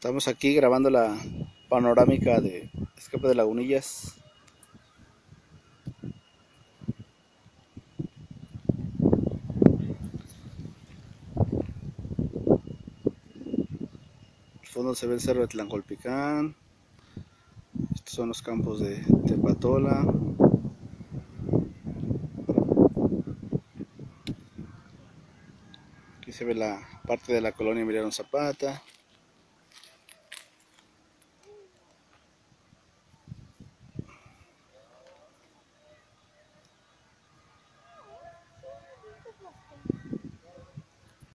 Estamos aquí grabando la panorámica de Escape de Lagunillas. Al fondo se ve el cerro de Tlancolpicán. Estos son los campos de Tepatola. Aquí se ve la parte de la colonia Emiliano Zapata.